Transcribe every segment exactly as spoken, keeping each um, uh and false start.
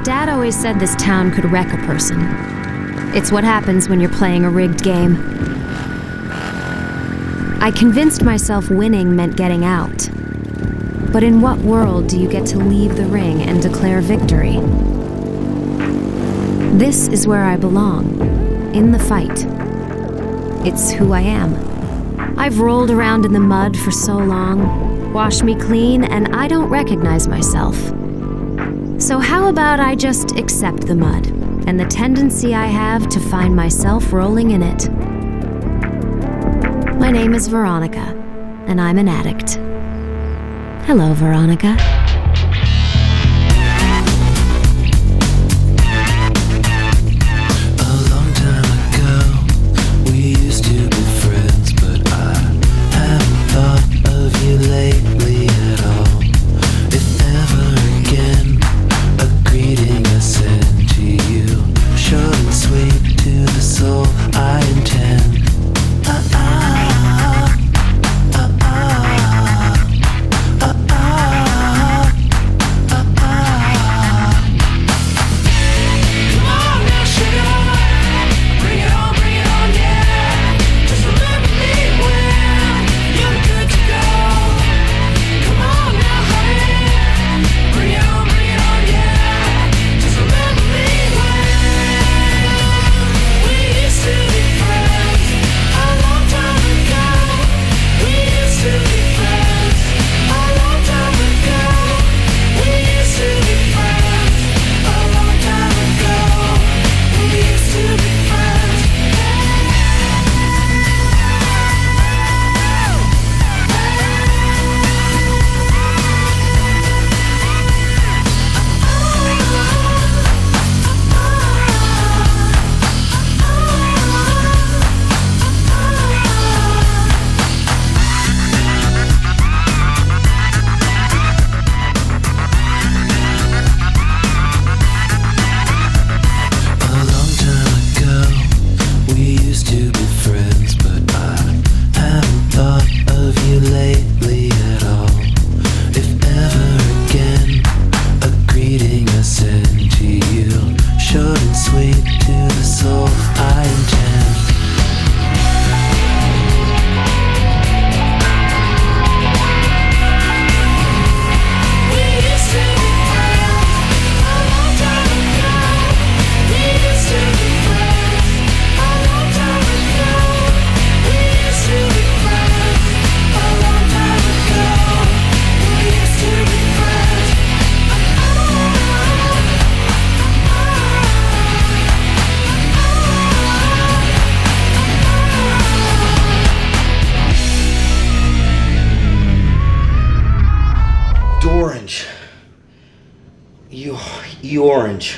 Dad always said this town could wreck a person. It's what happens when you're playing a rigged game. I convinced myself winning meant getting out. But in what world do you get to leave the ring and declare victory? This is where I belong, in the fight. It's who I am. I've rolled around in the mud for so long, wash me clean, and I don't recognize myself. So how about I just accept the mud and the tendency I have to find myself rolling in it? My name is Veronica, and I'm an addict. Hello, Veronica. Orange. You, you orange.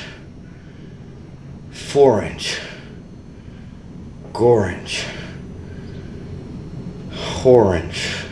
Forange. Gorange. Orange.